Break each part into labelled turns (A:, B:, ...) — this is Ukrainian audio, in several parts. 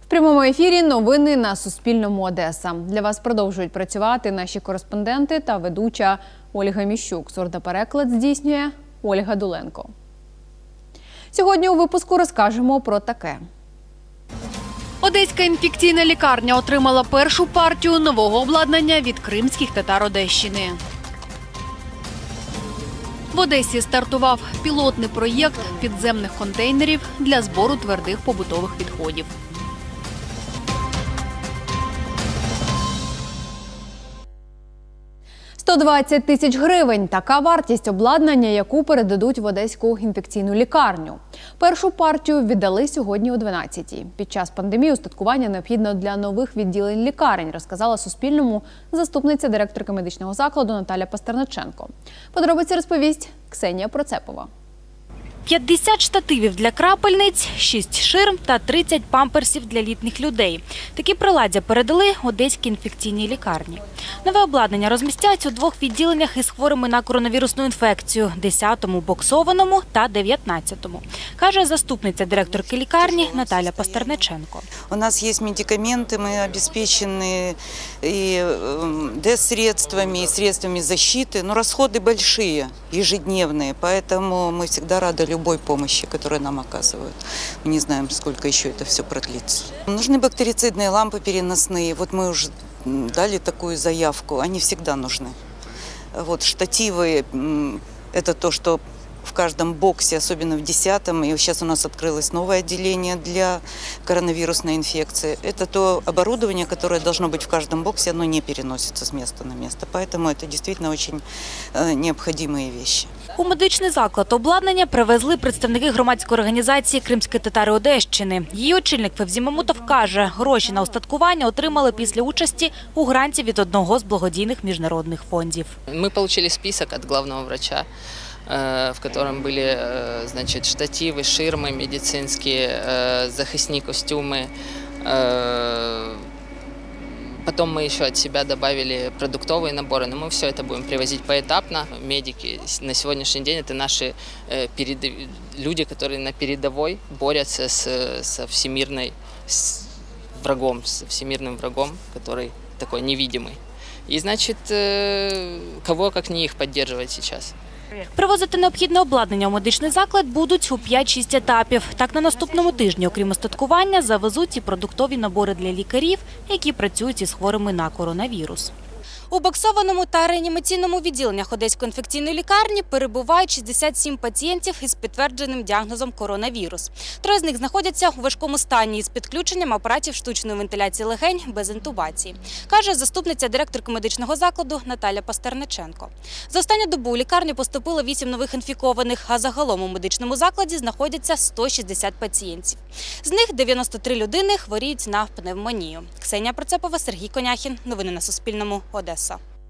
A: В прямому ефірі новини на Суспільному Одеса. Для вас продовжують працювати наші кореспонденти та ведуча Ольга Міщук. Сурдопереклад здійснює Ольга Дуленко. Сьогодні у випуску розкажемо про таке. Одеська інфекційна лікарня отримала першу партію нового обладнання від кримських татар Одещини. В Одесі стартував пілотний проєкт підземних контейнерів для збору твердих побутових відходів. $120 тисяч – така вартість обладнання, яку передадуть в Одеську інфекційну лікарню. Першу партію віддали сьогодні о 12-й. Під час пандемії устаткування необхідно для нових відділень лікарень, розказала Суспільному заступниця директорки медичного закладу Наталя Пастерначенко. Подробиці розповість Ксенія Процепова.
B: 50 штативів для крапельниць, 6 ширм та 30 памперсів для літніх людей. Такі приладдя передали Одеській інфекційній лікарні. Нове обладнання розмістять у двох відділеннях із хворими на коронавірусну інфекцію – 10-му боксованому та 19-му, каже заступниця директорки лікарні Наталя Пастерначенко.
C: У нас є медикаменти, ми обезпечені і ДЭС-средствами, і средствами защиты, но расходы большие, ежедневные, поэтому мы всегда рады любой помощи, которую нам оказывают. Мы не знаем, сколько еще это все продлится. Нужны бактерицидные лампы переносные. Вот мы уже дали такую заявку, они всегда нужны. Вот штативы – это то, что в каждом боксе, особенно в 10-м, и сейчас у нас открылось новое отделение для коронавирусной инфекции. Это то оборудование, которое должно быть в каждом боксе, оно не переносится с места на место. Поэтому это действительно очень необходимые вещи.
B: У медичний заклад обладнання привезли представники громадської організації «Кримські татари Одещини». Її очільник Февзі Мамутов каже, гроші на устаткування отримали після участі у гранті від одного з благодійних міжнародних фондів.
D: Ми отримали список від головного врача, в котором были, значит, штативы, ширмы медицинские, захисные костюмы. Потом мы еще от себя добавили продуктовые наборы, но мы все это будем привозить поэтапно. Медики на сегодняшний день – это наши люди, которые на передовой борются со всемирным врагом, который такой невидимый. И значит, кого как не их поддерживать сейчас.
B: Привозити необхідне обладнання у медичний заклад будуть у 5-6 етапів. Так, на наступному тижні, окрім устаткування, завезуть і продуктові набори для лікарів, які працюють із хворими на коронавірус. У боксованому та реанімаційному відділеннях Одеської інфекційної лікарні перебувають 67 пацієнтів із підтвердженим діагнозом коронавірус. 3 з них знаходяться у важкому стані із підключенням апаратів штучної вентиляції легень без інтубації, каже заступниця директорки медичного закладу Наталя Пастерначенко. За останню добу у лікарню поступило 8 нових інфікованих, а загалом у медичному закладі знаходяться 160 пацієнтів. З них 93 людини хворіють на пневмонію. Ксенія Процепова, Сергій Коняхін. Новини на Суспільному. Одеса.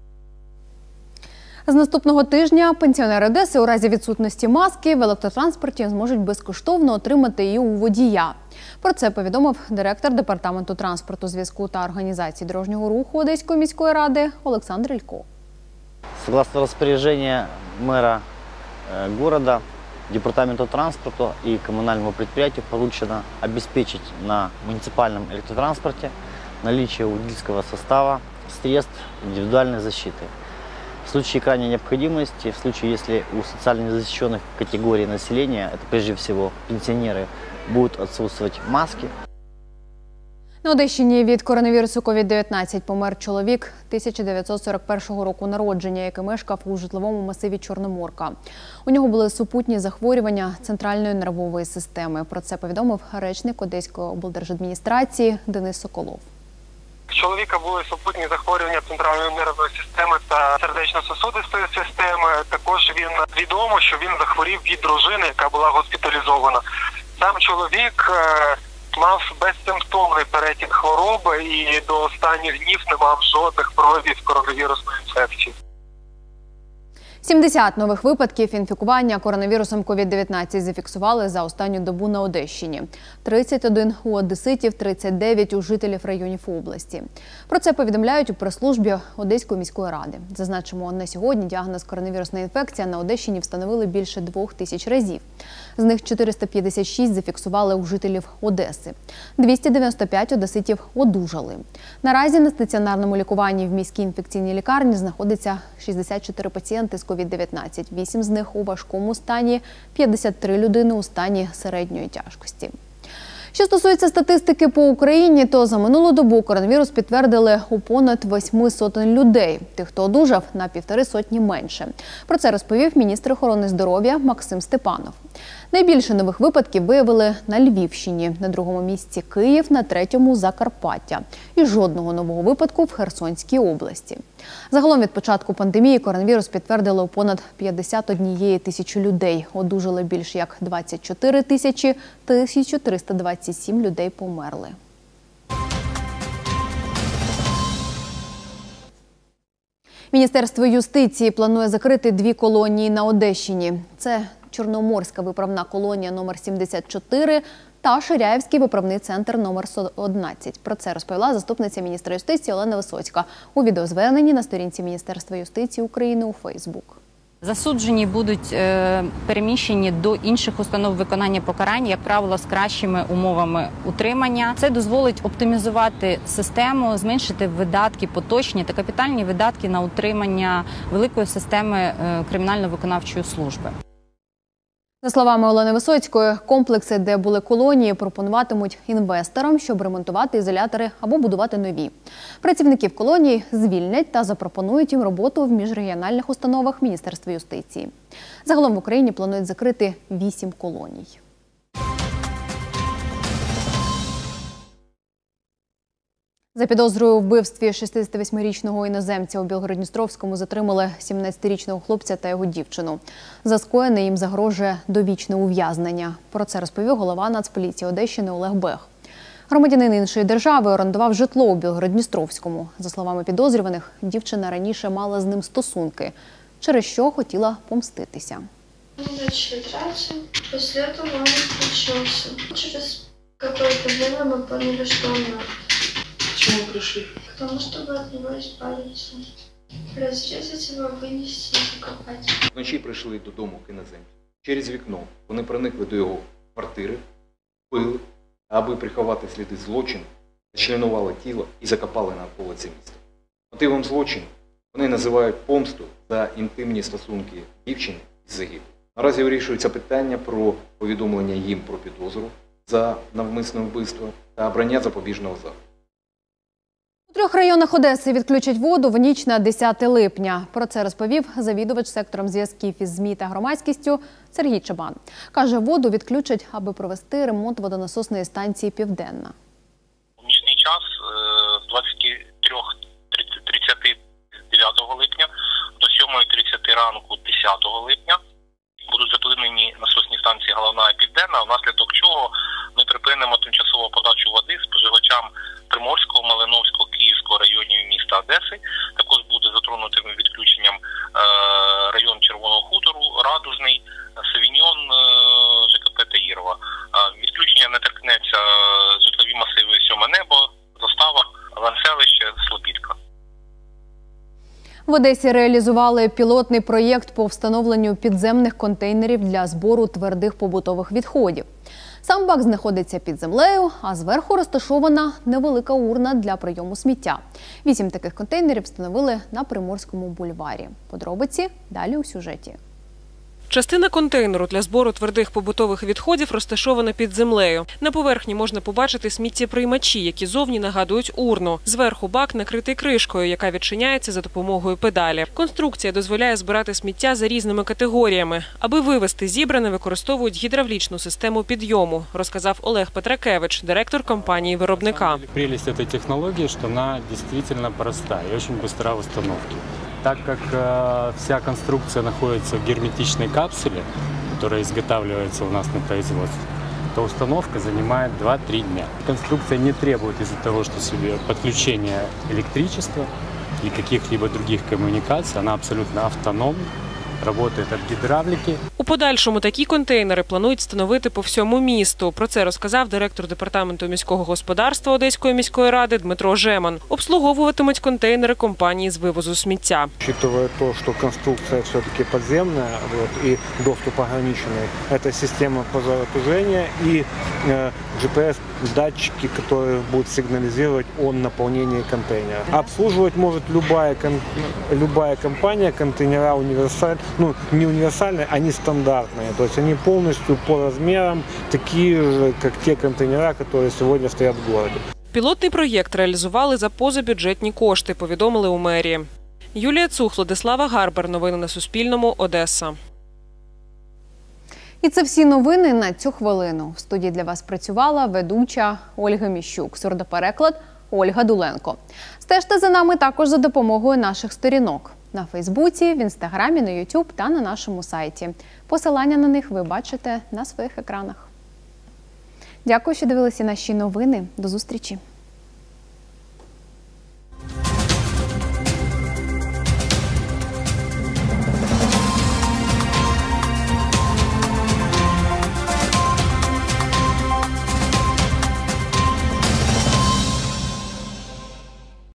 A: З наступного тижня пенсіонери Одеси у разі відсутності маски в електротранспорті зможуть безкоштовно отримати її у водія. Про це повідомив директор Департаменту транспорту, зв'язку та організації дорожнього руху Одеської міської ради Олександр Ілько.
E: Согласно распоряжения мэра города, Департаменту транспорту и коммунальному предприятию поручено обеспечить на муниципальном электротранспорте наличие водительского состава, средств индивидуальной защиты. В случае крайней необходимости, в случае, если у социально незащищенных категорий населения, это прежде всего пенсионеры, будут отсутствовать маски.
A: На Одещині від коронавірусу COVID-19 помер чоловік 1941 року народження, який мешкав у житловому масиві Чорноморка. У нього були супутні захворювання центральної нервової системи. Про це повідомив речник Одеської облдержадміністрації Денис Соколов.
F: У чоловіка були супутні захворювання центральної нервової системи та сердечно-сосудистої системи. Також відомо, що він захворів від дружини, яка була госпіталізована. Сам чоловік мав безсимптомний перетік хвороби і до останніх днів не мав жодних проявів коронавірусної інфекції.
A: 70 нових випадків інфікування коронавірусом COVID-19 зафіксували за останню добу на Одещині. 31 у одеситів, 39 у жителів районів області. Про це повідомляють у прес-службі Одеської міської ради. Зазначимо, на сьогодні діагноз коронавірусна інфекція на Одещині встановили більше 2000 разів. З них 456 зафіксували у жителів Одеси. 295 одеситів одужали. Наразі на стаціонарному лікуванні в міській інфекційній лікарні знаходиться 64 пацієнти з COVID-19. 8 з них у важкому стані, 53 людини у стані середньої тяжкості. Що стосується статистики по Україні, то за минулу добу коронавірус підтвердили у понад 800 людей. Тих, хто одужав, на 150 менше. Про це розповів міністр охорони здоров'я Максим Степанов. Найбільше нових випадків виявили на Львівщині, на другому місці Київ, на третьому – Закарпаття. І жодного нового випадку в Херсонській області. Загалом від початку пандемії коронавірус підтвердили у понад 51 тисячі людей. Одужали більш як 24 тисячі, 1327 людей померли. Міністерство юстиції планує закрити 2 колонії на Одещині. Це Чорноморська виправна колонія номер 74 та Ширяївський виправний центр номер 11. Про це розповіла заступниця міністра юстиції Олена Висоцька у відеозверненні на сторінці Міністерства юстиції України у Фейсбук.
G: Засуджені будуть переміщені до інших установ виконання покарань, як правило, з кращими умовами утримання. Це дозволить оптимізувати систему, зменшити видатки, поточні та капітальні видатки на утримання великої системи кримінально-виконавчої служби.
A: За словами Олени Висоцької, комплекси, де були колонії, пропонуватимуть інвесторам, щоб ремонтувати ізолятори або будувати нові. Працівників колоній звільнять та запропонують їм роботу в міжрегіональних установах Міністерства юстиції. Загалом в Україні планують закрити 8 колоній. За підозрою у вбивстві 68-річного іноземця у Білгород-Дністровському затримали 17-річного хлопця та його дівчину. За скоєне їм загрожує довічне ув'язнення. Про це розповів голова Нацполіції Одещини Олег Бех. Громадянин іншої держави орендував житло у Білгород-Дністровському. За словами підозрюваних, дівчина раніше мала з ним стосунки, через що хотіла помститися.
H: Мы начали драться, после этого он включился. Через какое-то время мы поняли, что он мертв.
I: Почему пришли?
H: Потому чтобы от него избавиться. Разрезать его, вынести и закопать.
I: Вночі прийшли додому к іноземцю. Через вікно вони проникли до його квартири, вбили, аби приховати сліди злочину, зачленували тіло і закопали навколо це місце. Мотивом злочину вони називають помсту за інтимні стосунки дівчини із загиблим. Наразі вирішується питання про повідомлення їм про підозру за навмисне вбивство та обрання запобіжного заходу.
A: У 3 районах Одеси відключать воду в ніч на 10 липня. Про це розповів завідувач сектором зв'язків із ЗМІ та громадськістю Сергій Чабан. Каже, воду відключать, аби провести ремонт водонасосної станції «Південна».
J: У нічний час з 23:39 липня до 7:30 ранку 10 липня будуть зупинені насосні станції «Головна» і «Південна», внаслідок чого ми припинимо тимчасову подачу води споживачам Приморського, Малиновського, Київського районів міста Одеси. Також буде затронутим відключенням район Червоного Хутору, Радужний, Савіньйон, ЖКП Таїрова. Відключення не торкнеться житлові масиви «Сьоме небо», Застава, Ванселище, Слобідка.
A: В Одесі реалізували пілотний проєкт по встановленню підземних контейнерів для збору твердих побутових відходів. Сам бак знаходиться під землею, а зверху розташована невелика урна для прийому сміття. 8 таких контейнерів встановили на Приморському бульварі. Подробиці далі у сюжеті.
K: Частина контейнеру для збору твердих побутових відходів розташована під землею. На поверхні можна побачити сміттєприймачі, які зовні нагадують урну. Зверху бак накритий кришкою, яка відчиняється за допомогою педалі. Конструкція дозволяє збирати сміття за різними категоріями. Аби вивезти зібране, використовують гідравлічну систему підйому, розказав Олег Петракевич, директор компанії-виробника.
L: Прелесть цієї технології, що вона дійсно проста і дуже швидка в установці. Так как вся конструкция находится в герметичной капсуле, которая изготавливается у нас на производстве, то установка занимает 2-3 дня. Конструкция не требует из-за того, что себе подключения электричества или каких-либо других коммуникаций, она абсолютно автономна работает от гидравлики.
K: У подальшому такі контейнери планують встановити по всьому місту. Про це розказав директор департаменту міського господарства Одеської міської ради Дмитро Жеман. Обслуговуватимуть контейнери компанії з вивозу сміття.
M: Учитывая то, что конструкция все-таки подземная, и доступ ограниченный, это система пожаротушения и GPS-датчики, которые будут сигнализировать о наполнении контейнера. Обслуживать может любая компания. Контейнера не универсальные, они стандартные. То есть они полностью по размерам такие же, как те контейнера, которые сегодня стоят в городе.
K: Пілотний проєкт реалізували за позабюджетні кошти, повідомили у мерії. Юлія Цух, Владислава Гарбар. Новини на Суспільному. Одеса.
A: І це всі новини на цю хвилину. В студії для вас працювала ведуча Ольга Міщук, сурдопереклад Ольга Дуленко. Стежте за нами також за допомогою наших сторінок на Фейсбуці, в Інстаграмі, на Ютуб та на нашому сайті. Посилання на них ви бачите на своїх екранах. Дякую, що дивилися наші новини. До зустрічі!